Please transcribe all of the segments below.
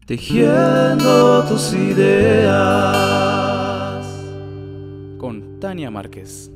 Tejiendo tus ideas. Con Tania Márquez.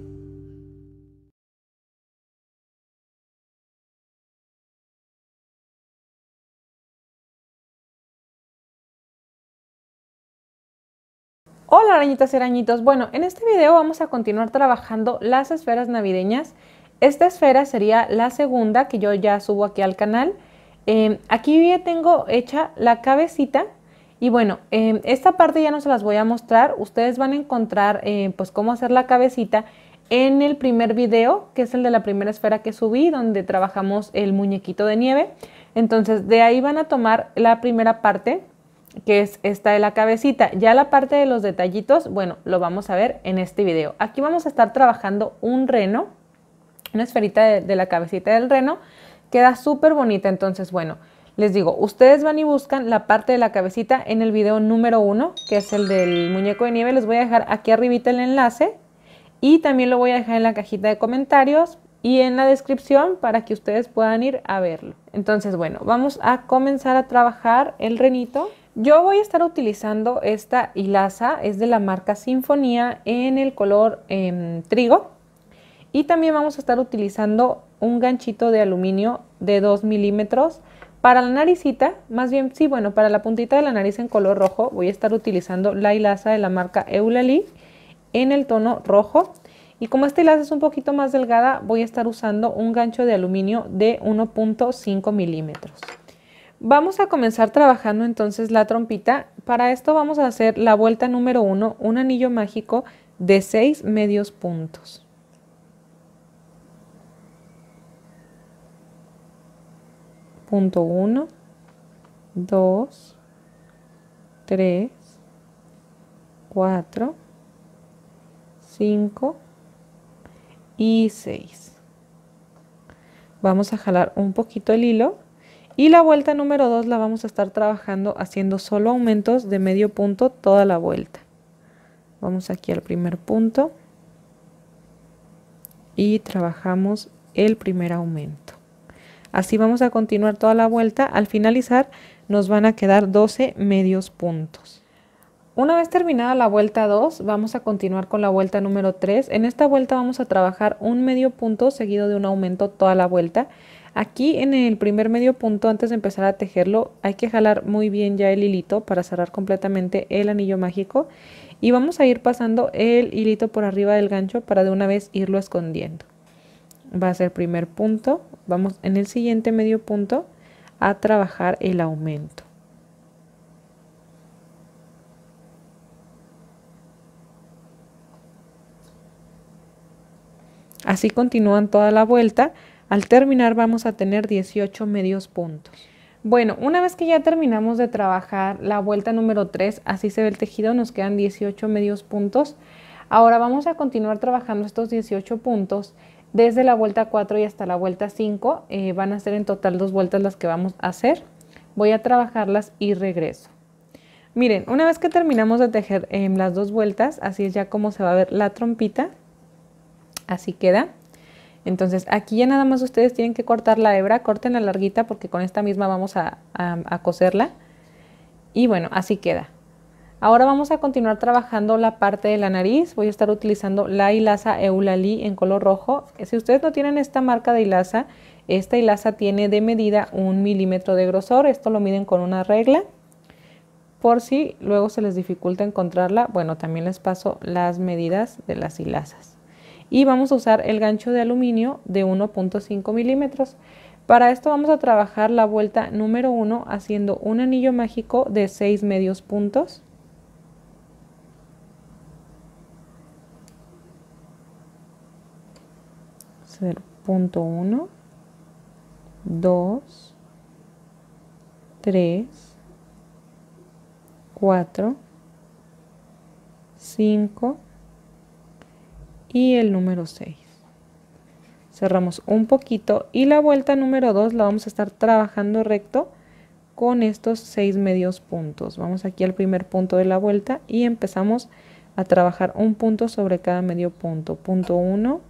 Hola arañitas y arañitos, bueno, en este video vamos a continuar trabajando las esferas navideñas. Esta esfera sería la segunda que yo ya subo aquí al canal. Aquí ya tengo hecha la cabecita y bueno, esta parte ya no se las voy a mostrar. Ustedes van a encontrar pues cómo hacer la cabecita en el primer video, que es el de la primera esfera que subí, donde trabajamos el muñequito de nieve. Entonces de ahí van a tomar la primera parte, que es esta de la cabecita. Ya la parte de los detallitos, bueno, lo vamos a ver en este video. Aquí vamos a estar trabajando un reno, una esferita de la cabecita del reno. Queda súper bonita. Entonces, bueno, les digo, ustedes van y buscan la parte de la cabecita en el video número 1, que es el del muñeco de nieve. Les voy a dejar aquí arribita el enlace y también lo voy a dejar en la cajita de comentarios y en la descripción para que ustedes puedan ir a verlo. Entonces, bueno, vamos a comenzar a trabajar el renito. Yo voy a estar utilizando esta hilaza, es de la marca Sinfonía en el color trigo. Y también vamos a estar utilizando un ganchito de aluminio de 2 milímetros. Para la naricita, más bien, sí, bueno, para la puntita de la nariz en color rojo voy a estar utilizando la hilaza de la marca Eulalie en el tono rojo. Y como esta hilaza es un poquito más delgada, voy a estar usando un gancho de aluminio de 1.5 milímetros. Vamos a comenzar trabajando entonces la trompita. Para esto vamos a hacer la vuelta número 1, un anillo mágico de 6 medios puntos. Punto 1, 2, 3, 4, 5 y 6. Vamos a jalar un poquito el hilo y la vuelta número 2 la vamos a estar trabajando haciendo solo aumentos de medio punto toda la vuelta. Vamos aquí al primer punto y trabajamos el primer aumento. Así vamos a continuar toda la vuelta. Al finalizar nos van a quedar 12 medios puntos. Una vez terminada la vuelta 2, vamos a continuar con la vuelta número 3. En esta vuelta vamos a trabajar un medio punto seguido de un aumento toda la vuelta. Aquí en el primer medio punto, antes de empezar a tejerlo, hay que jalar muy bien ya el hilito para cerrar completamente el anillo mágico. Y vamos a ir pasando el hilito por arriba del gancho para de una vez irlo escondiendo. Va a ser el primer punto. Vamos en el siguiente medio punto a trabajar el aumento. Así continúan toda la vuelta. Al terminar vamos a tener 18 medios puntos. Bueno, una vez que ya terminamos de trabajar la vuelta número 3, así se ve el tejido, nos quedan 18 medios puntos. Ahora vamos a continuar trabajando estos 18 puntos desde la vuelta 4 y hasta la vuelta 5. Van a ser en total 2 vueltas las que vamos a hacer. Voy a trabajarlas y regreso. Miren, una vez que terminamos de tejer las 2 vueltas, así es ya como se va a ver la trompita. Así queda. Entonces aquí ya nada más ustedes tienen que cortar la hebra, corten la larguita porque con esta misma vamos a coserla. Y bueno, así queda. Ahora vamos a continuar trabajando la parte de la nariz. Voy a estar utilizando la hilaza Eulalie en color rojo. Si ustedes no tienen esta marca de hilaza, esta hilaza tiene de medida 1 milímetro de grosor. Esto lo miden con una regla. Por si luego se les dificulta encontrarla, bueno, también les paso las medidas de las hilazas. Y vamos a usar el gancho de aluminio de 1.5 milímetros. Para esto vamos a trabajar la vuelta número 1 haciendo un anillo mágico de 6 medios puntos. Punto 1, 2, 3, 4, 5 y el número 6. Cerramos un poquito y la vuelta número 2 la vamos a estar trabajando recto con estos 6 medios puntos. Vamos aquí al primer punto de la vuelta y empezamos a trabajar un punto sobre cada medio punto. Punto 1,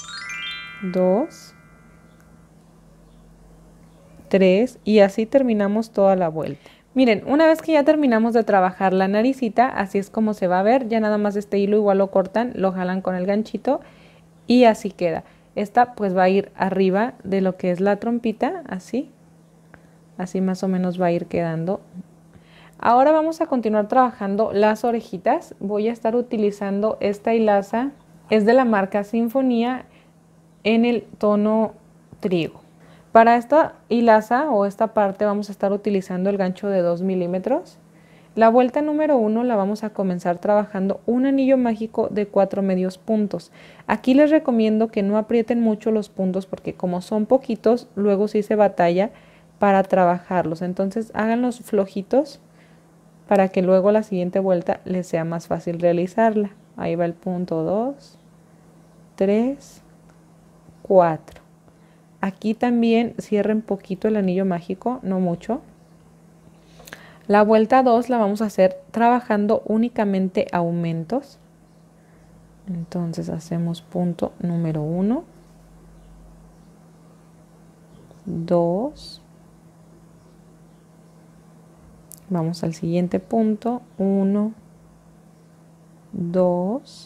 2, 3 y así terminamos toda la vuelta. Miren, una vez que ya terminamos de trabajar la naricita, así es como se va a ver. Ya nada más este hilo igual lo cortan, lo jalan con el ganchito y así queda. Esta pues va a ir arriba de lo que es la trompita, así. Así más o menos va a ir quedando. Ahora vamos a continuar trabajando las orejitas. Voy a estar utilizando esta hilaza, es de la marca Sinfonía, en el tono trigo. Para esta hilaza o esta parte vamos a estar utilizando el gancho de 2 milímetros. La vuelta número 1 la vamos a comenzar trabajando un anillo mágico de 4 medios puntos. Aquí les recomiendo que no aprieten mucho los puntos porque como son poquitos, luego sí se batalla para trabajarlos. Entonces háganlos flojitos para que luego la siguiente vuelta les sea más fácil realizarla. Ahí va el punto 2, 3, 4. Aquí también cierren poquito el anillo mágico, no mucho. La vuelta 2 la vamos a hacer trabajando únicamente aumentos. Entonces hacemos punto número 1, 2, vamos al siguiente punto, 1, 2,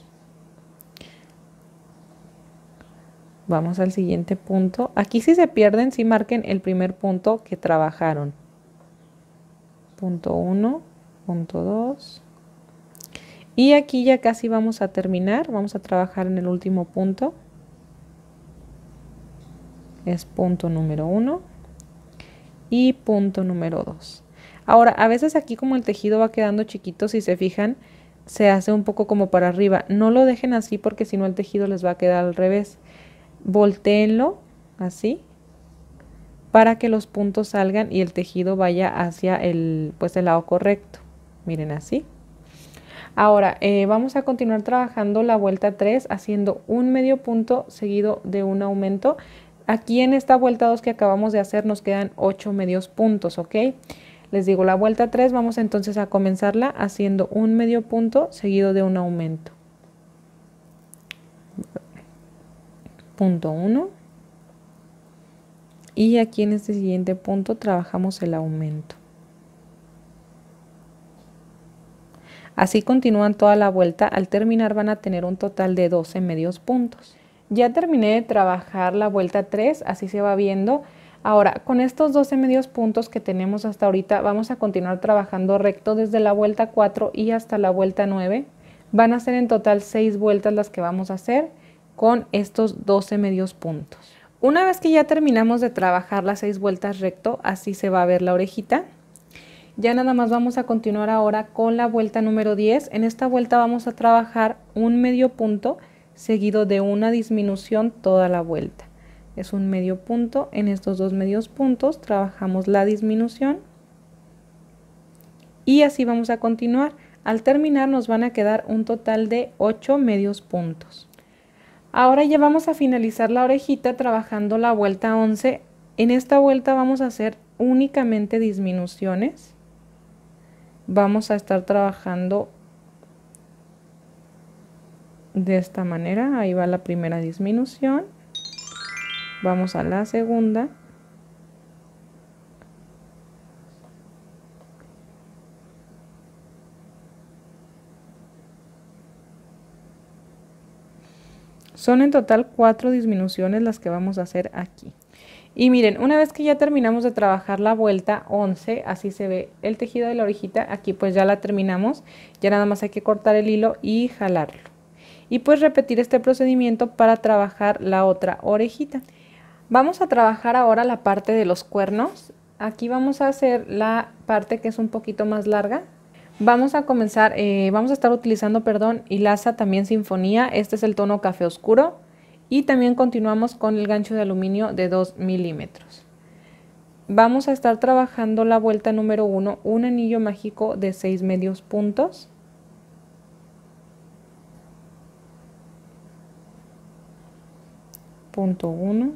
vamos al siguiente punto. Aquí si se pierden, sí marquen el primer punto que trabajaron. Punto 1, punto 2. Y aquí ya casi vamos a terminar. Vamos a trabajar en el último punto. Es punto número 1 y punto número 2. Ahora, a veces aquí como el tejido va quedando chiquito, si se fijan, se hace un poco como para arriba. No lo dejen así porque si no el tejido les va a quedar al revés. Voltéenlo así para que los puntos salgan y el tejido vaya hacia el lado correcto. Miren así. Ahora vamos a continuar trabajando la vuelta 3 haciendo un medio punto seguido de un aumento. Aquí en esta vuelta 2 que acabamos de hacer nos quedan 8 medios puntos, ¿ok? Les digo, la vuelta 3 vamos entonces a comenzarla haciendo un medio punto seguido de un aumento. Punto 1. Y aquí en este siguiente punto trabajamos el aumento. Así continúan toda la vuelta. Al terminar van a tener un total de 12 medios puntos. Ya terminé de trabajar la vuelta 3, así se va viendo. Ahora, con estos 12 medios puntos que tenemos hasta ahorita, vamos a continuar trabajando recto desde la vuelta 4 y hasta la vuelta 9. Van a ser en total 6 vueltas las que vamos a hacer con estos 12 medios puntos. Una vez que ya terminamos de trabajar las 6 vueltas recto, así se va a ver la orejita. Ya nada más vamos a continuar ahora con la vuelta número 10. En esta vuelta vamos a trabajar un medio punto seguido de una disminución toda la vuelta. Es un medio punto, en estos dos medios puntos trabajamos la disminución y así vamos a continuar. Al terminar nos van a quedar un total de 8 medios puntos. Ahora ya vamos a finalizar la orejita trabajando la vuelta 11. En esta vuelta vamos a hacer únicamente disminuciones. Vamos a estar trabajando de esta manera. Ahí va la primera disminución. Vamos a la segunda. Son en total 4 disminuciones las que vamos a hacer aquí. Y miren, una vez que ya terminamos de trabajar la vuelta 11, así se ve el tejido de la orejita. Aquí pues ya la terminamos. Ya nada más hay que cortar el hilo y jalarlo. Y pues repetir este procedimiento para trabajar la otra orejita. Vamos a trabajar ahora la parte de los cuernos. Aquí vamos a hacer la parte que es un poquito más larga. Vamos a comenzar, vamos a estar utilizando, hilaza también Sinfonía. Este es el tono café oscuro. Y también continuamos con el gancho de aluminio de 2 milímetros. Vamos a estar trabajando la vuelta número 1, un anillo mágico de 6 medios puntos. Punto 1,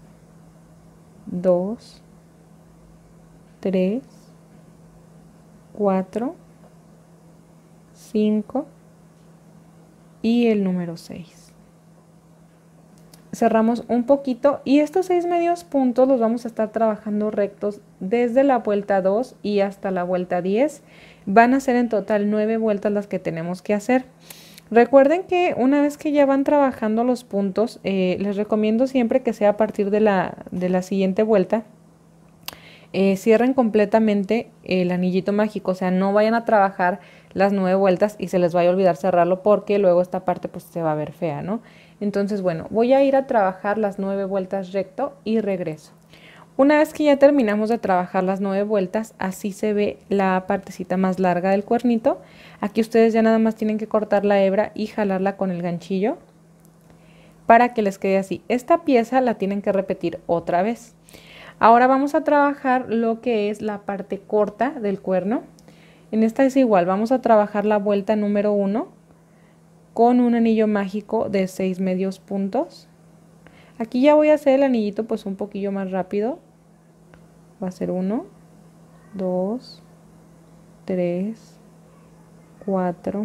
2, 3, 4, 5 y el número 6. cerramos un poquito y estos 6 medios puntos los vamos a estar trabajando rectos desde la vuelta 2 y hasta la vuelta 10. Van a ser en total 9 vueltas las que tenemos que hacer. Recuerden que una vez que ya van trabajando los puntos, les recomiendo siempre que sea a partir de la siguiente vuelta, cierren completamente el anillito mágico, o sea, no vayan a trabajar las 9 vueltas y se les vaya a olvidar cerrarlo porque luego esta parte pues se va a ver fea, ¿no? Entonces, bueno, voy a ir a trabajar las 9 vueltas recto y regreso. Una vez que ya terminamos de trabajar las 9 vueltas, así se ve la partecita más larga del cuernito. Aquí ustedes ya nada más tienen que cortar la hebra y jalarla con el ganchillo para que les quede así. Esta pieza la tienen que repetir otra vez. Ahora vamos a trabajar lo que es la parte corta del cuerno. En esta es igual, vamos a trabajar la vuelta número 1 con un anillo mágico de 6 medios puntos. Aquí ya voy a hacer el anillito pues un poquillo más rápido. Va a ser 1, 2, 3, 4,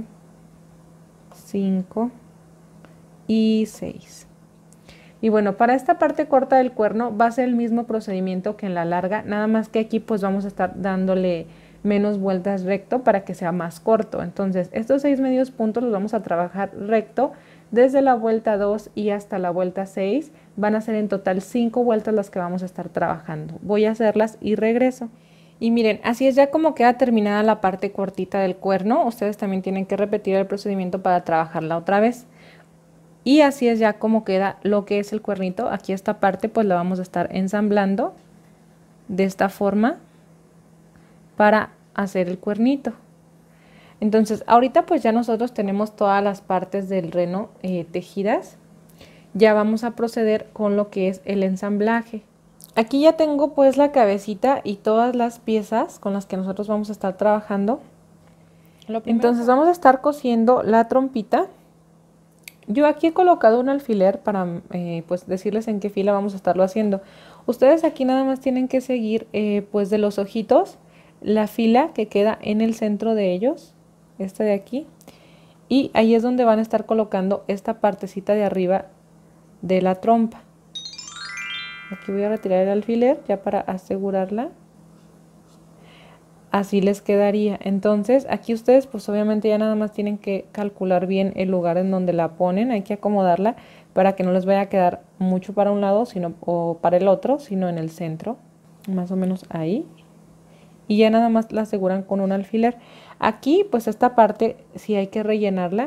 5 y 6. Y bueno, para esta parte corta del cuerno va a ser el mismo procedimiento que en la larga, nada más que aquí pues vamos a estar dándole menos vueltas recto para que sea más corto. Entonces estos 6 medios puntos los vamos a trabajar recto desde la vuelta 2 y hasta la vuelta 6. Van a ser en total 5 vueltas las que vamos a estar trabajando. Voy a hacerlas y regreso. Y miren, así es ya como queda terminada la parte cortita del cuerno. Ustedes también tienen que repetir el procedimiento para trabajarla otra vez. Y así es ya como queda lo que es el cuernito. Aquí esta parte pues la vamos a estar ensamblando de esta forma para hacer el cuernito. Entonces ahorita pues ya nosotros tenemos todas las partes del reno tejidas. Ya vamos a proceder con lo que es el ensamblaje. Aquí ya tengo pues la cabecita y todas las piezas con las que nosotros vamos a estar trabajando. Entonces vamos a estar cosiendo la trompita. Yo aquí he colocado un alfiler para pues decirles en qué fila vamos a estarlo haciendo. Ustedes aquí nada más tienen que seguir pues de los ojitos la fila que queda en el centro de ellos, esta de aquí, y ahí es donde van a estar colocando esta partecita de arriba de la trompa. Aquí voy a retirar el alfiler ya para asegurarla. Así les quedaría. Entonces aquí ustedes pues obviamente ya nada más tienen que calcular bien el lugar en donde la ponen. Hay que acomodarla para que no les vaya a quedar mucho para un lado o para el otro, sino en el centro, más o menos ahí. Y ya nada más la aseguran con un alfiler. Aquí pues esta parte sí hay que rellenarla.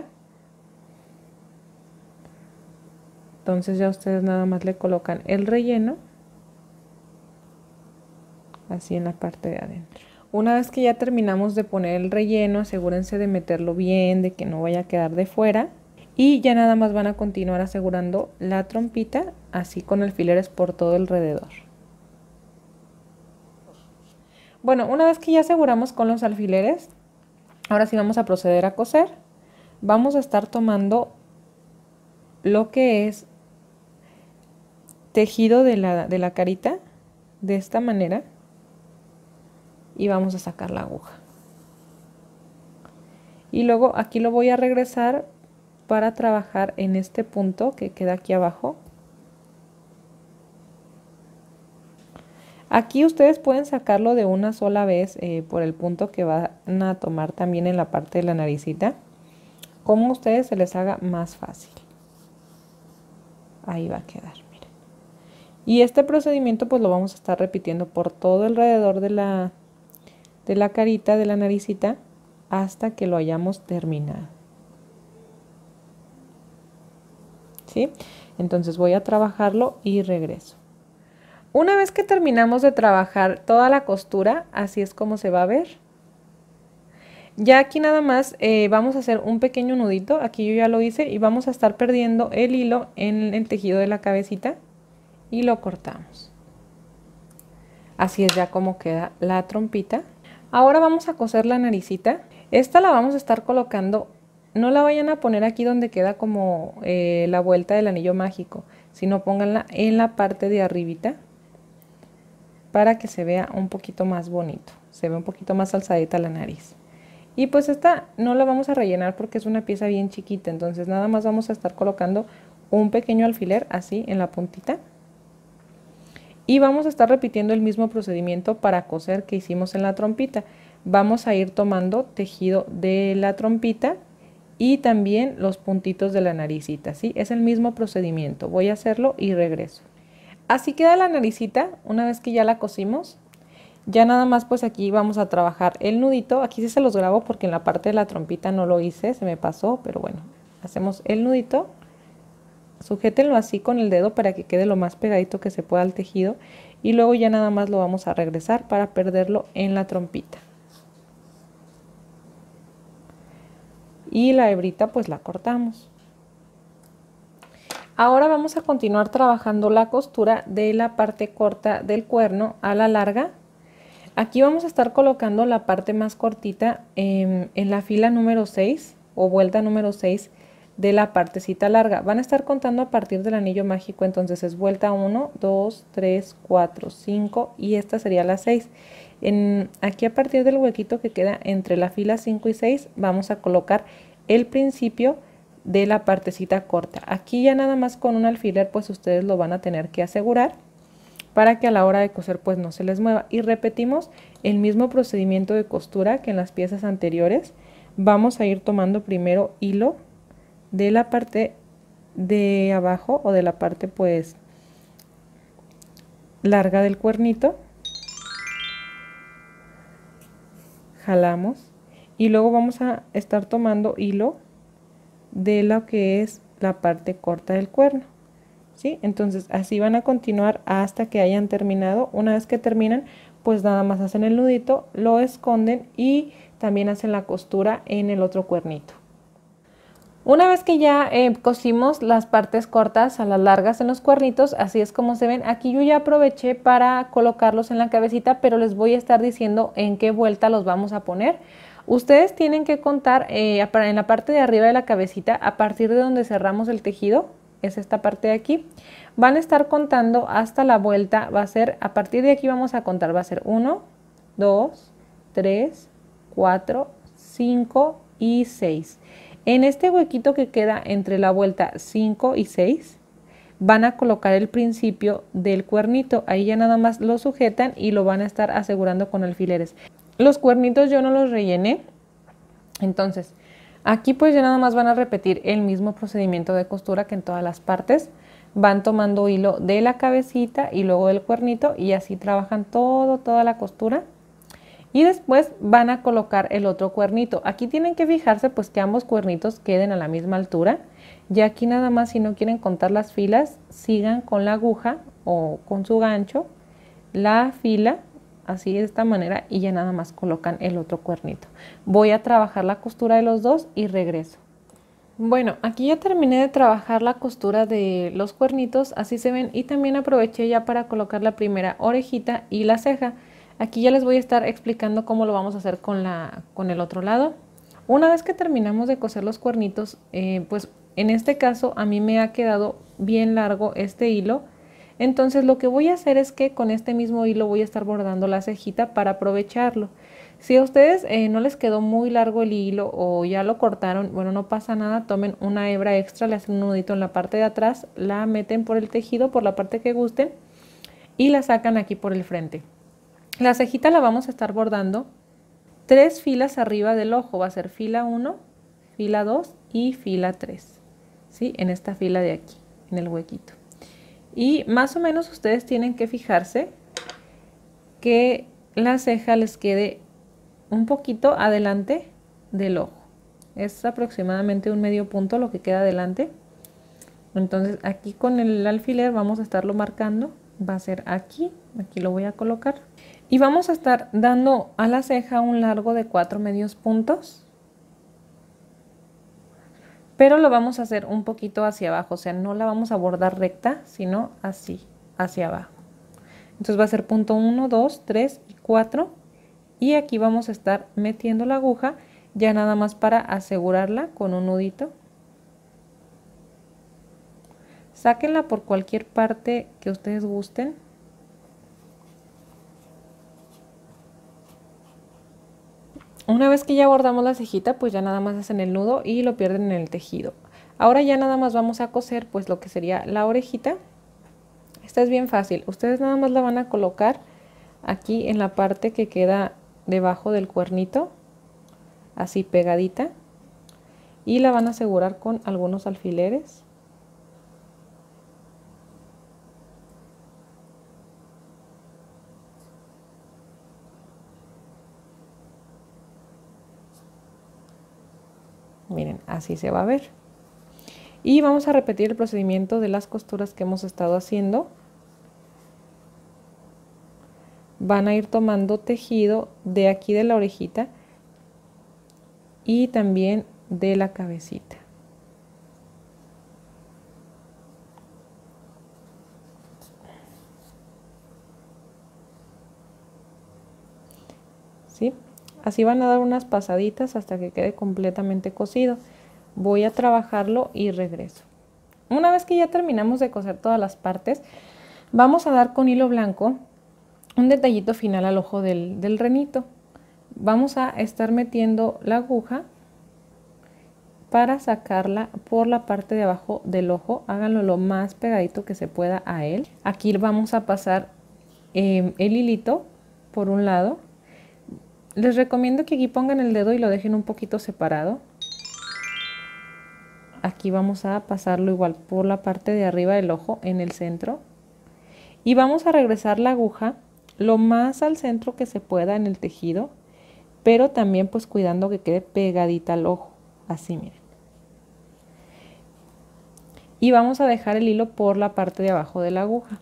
Entonces ya ustedes nada más le colocan el relleno así en la parte de adentro. Una vez que ya terminamos de poner el relleno, asegúrense de meterlo bien, de que no vaya a quedar de fuera. Y ya nada más van a continuar asegurando la trompita así con alfileres por todo alrededor. Bueno, una vez que ya aseguramos con los alfileres, ahora sí vamos a proceder a coser. Vamos a estar tomando lo que es tejido de la carita de esta manera y vamos a sacar la aguja. Y luego aquí lo voy a regresar para trabajar en este punto que queda aquí abajo. Aquí ustedes pueden sacarlo de una sola vez por el punto que van a tomar también en la parte de la naricita, como a ustedes se les haga más fácil. Ahí va a quedar, miren. Y este procedimiento pues lo vamos a estar repitiendo por todo alrededor de la carita, de la naricita, hasta que lo hayamos terminado. ¿Sí? Entonces voy a trabajarlo y regreso. Una vez que terminamos de trabajar toda la costura, así es como se va a ver. Ya aquí nada más vamos a hacer un pequeño nudito, aquí yo ya lo hice, y vamos a estar perdiendo el hilo en el tejido de la cabecita y lo cortamos. Así es ya como queda la trompita. Ahora vamos a coser la naricita. Esta la vamos a estar colocando, no la vayan a poner aquí donde queda como la vuelta del anillo mágico, sino pónganla en la parte de arribita para que se vea un poquito más bonito, se ve un poquito más alzadita la nariz. Y pues esta no la vamos a rellenar porque es una pieza bien chiquita, entonces nada más vamos a estar colocando un pequeño alfiler así en la puntita. Y vamos a estar repitiendo el mismo procedimiento para coser que hicimos en la trompita. Vamos a ir tomando tejido de la trompita y también los puntitos de la naricita, ¿sí? Es el mismo procedimiento. Voy a hacerlo y regreso. Así queda la naricita una vez que ya la cosimos. Ya nada más pues aquí vamos a trabajar el nudito. Aquí sí se los grabo porque en la parte de la trompita no lo hice, se me pasó, pero bueno. Hacemos el nudito. Sujétenlo así con el dedo para que quede lo más pegadito que se pueda al tejido y luego ya nada más lo vamos a regresar para perderlo en la trompita. Y la hebrita pues la cortamos. Ahora vamos a continuar trabajando la costura de la parte corta del cuerno a la larga. Aquí vamos a estar colocando la parte más cortita en la fila número 6 o vuelta número 6 de la partecita larga. Van a estar contando a partir del anillo mágico, entonces es vuelta 1, 2, 3, 4, 5 y esta sería la 6. Aquí a partir del huequito que queda entre la fila 5 y 6 vamos a colocar el principio de la partecita corta. Aquí ya nada más con un alfiler pues ustedes lo van a tener que asegurar para que a la hora de coser pues no se les mueva. Y repetimos el mismo procedimiento de costura que en las piezas anteriores. Vamos a ir tomando primero hilo de la parte de abajo o de la parte pues larga del cuernito, jalamos y luego vamos a estar tomando hilo de lo que es la parte corta del cuerno, ¿sí? Entonces así van a continuar hasta que hayan terminado. Una vez que terminan pues nada más hacen el nudito, lo esconden y también hacen la costura en el otro cuernito. Una vez que ya cosimos las partes cortas a las largas en los cuernitos, así es como se ven. Aquí yo ya aproveché para colocarlos en la cabecita, pero les voy a estar diciendo en qué vuelta los vamos a poner. Ustedes tienen que contar en la parte de arriba de la cabecita, a partir de donde cerramos el tejido, es esta parte de aquí. Van a estar contando hasta la vuelta, va a ser, a partir de aquí vamos a contar, va a ser 1, 2, 3, 4, 5 y 6. En este huequito que queda entre la vuelta 5 y 6 van a colocar el principio del cuernito. Ahí ya nada más lo sujetan y lo van a estar asegurando con alfileres. Los cuernitos yo no los rellené. Entonces aquí pues ya nada más van a repetir el mismo procedimiento de costura que en todas las partes. Van tomando hilo de la cabecita y luego del cuernito y así trabajan toda la costura. Y después van a colocar el otro cuernito. Aquí tienen que fijarse pues que ambos cuernitos queden a la misma altura. Y aquí nada más, si no quieren contar las filas, sigan con la aguja o con su gancho la fila, así de esta manera, y ya nada más colocan el otro cuernito. Voy a trabajar la costura de los dos y regreso. Bueno, aquí ya terminé de trabajar la costura de los cuernitos, así se ven, y también aproveché ya para colocar la primera orejita y la ceja. Aquí ya les voy a estar explicando cómo lo vamos a hacer con el otro lado. Una vez que terminamos de coser los cuernitos, pues en este caso a mí me ha quedado bien largo este hilo. Entonces lo que voy a hacer es que con este mismo hilo voy a estar bordando la cejita para aprovecharlo. Si a ustedes no les quedó muy largo el hilo o ya lo cortaron, bueno, no pasa nada, tomen una hebra extra, le hacen un nudito en la parte de atrás, la meten por el tejido, por la parte que gusten y la sacan aquí por el frente. La cejita la vamos a estar bordando 3 filas arriba del ojo, va a ser fila 1, fila 2 y fila 3, ¿sí? En esta fila de aquí, en el huequito. Y más o menos ustedes tienen que fijarse que la ceja les quede un poquito adelante del ojo. Es aproximadamente un medio punto lo que queda adelante. Entonces aquí con el alfiler vamos a estarlo marcando, va a ser aquí lo voy a colocar. Y vamos a estar dando a la ceja un largo de 4 medios puntos, pero lo vamos a hacer un poquito hacia abajo, o sea, no la vamos a bordar recta, sino así, hacia abajo. Entonces va a ser punto 1, 2, 3 y 4, y aquí vamos a estar metiendo la aguja, ya nada más para asegurarla con un nudito. Sáquenla por cualquier parte que ustedes gusten. Una vez que ya bordamos la cejita, pues ya nada más hacen el nudo y lo pierden en el tejido. Ahora ya nada más vamos a coser pues lo que sería la orejita. Esta es bien fácil, ustedes nada más la van a colocar aquí en la parte que queda debajo del cuernito, así pegadita, y la van a asegurar con algunos alfileres. Miren, así se va a ver. Y vamos a repetir el procedimiento de las costuras que hemos estado haciendo. Van a ir tomando tejido de aquí de la orejita y también de la cabecita. ¿Sí? Así van a dar unas pasaditas hasta que quede completamente cosido. Voy a trabajarlo y regreso. Una vez que ya terminamos de coser todas las partes, vamos a dar con hilo blanco un detallito final al ojo del renito. Vamos a estar metiendo la aguja para sacarla por la parte de abajo del ojo. Háganlo lo más pegadito que se pueda a él. Aquí vamos a pasar el hilito por un lado. Les recomiendo que aquí pongan el dedo y lo dejen un poquito separado. Aquí vamos a pasarlo igual por la parte de arriba del ojo en el centro. Y vamos a regresar la aguja lo más al centro que se pueda en el tejido, pero también pues cuidando que quede pegadita al ojo. Así miren. Y vamos a dejar el hilo por la parte de abajo de la aguja.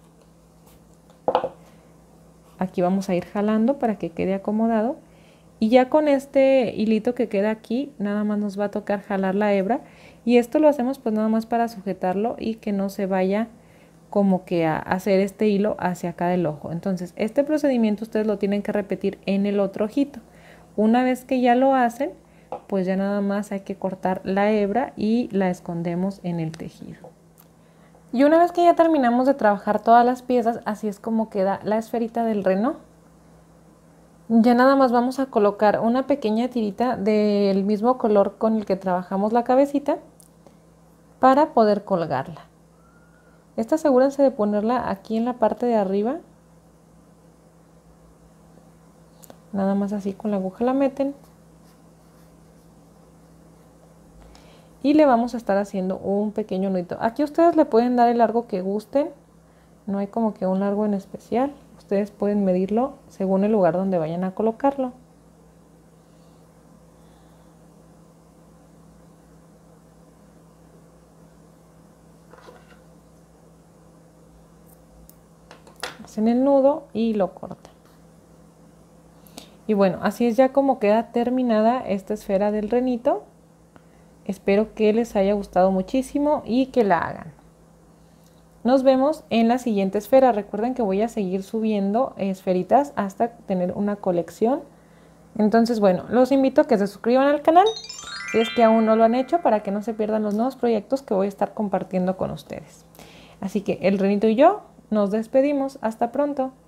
Aquí vamos a ir jalando para que quede acomodado. Y ya con este hilito que queda aquí, nada más nos va a tocar jalar la hebra. Y esto lo hacemos pues nada más para sujetarlo y que no se vaya como que a hacer este hilo hacia acá del ojo. Entonces este procedimiento ustedes lo tienen que repetir en el otro ojito. Una vez que ya lo hacen, pues ya nada más hay que cortar la hebra y la escondemos en el tejido. Y una vez que ya terminamos de trabajar todas las piezas, así es como queda la esferita del reno. Ya nada más vamos a colocar una pequeña tirita del mismo color con el que trabajamos la cabecita para poder colgarla. Esta asegúrense de ponerla aquí en la parte de arriba. Nada más así con la aguja la meten. Y le vamos a estar haciendo un pequeño nudito. Aquí ustedes le pueden dar el largo que gusten. No hay como que un largo en especial. Ustedes pueden medirlo según el lugar donde vayan a colocarlo. Hacen el nudo y lo cortan. Y bueno, así es ya como queda terminada esta esfera del renito. Espero que les haya gustado muchísimo y que la hagan. Nos vemos en la siguiente esfera. Recuerden que voy a seguir subiendo esferitas hasta tener una colección. Entonces, bueno, los invito a que se suscriban al canal si es que aún no lo han hecho, para que no se pierdan los nuevos proyectos que voy a estar compartiendo con ustedes. Así que el renito y yo nos despedimos. Hasta pronto.